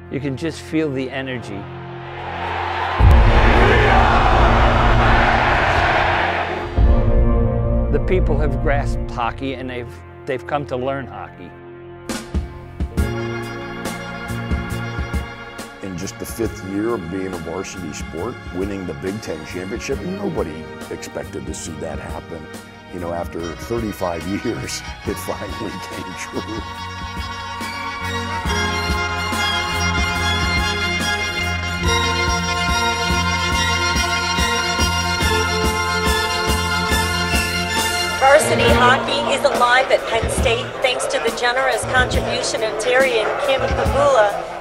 You can just feel the energy. The people have grasped hockey and they've come to learn hockey. In just the 5th year of being a varsity sport, winning the Big Ten championship, nobody expected to see that happen. You know, after 35 years, it finally came true. Varsity hockey is alive at Penn State thanks to the generous contribution of Terry and Kim Pegula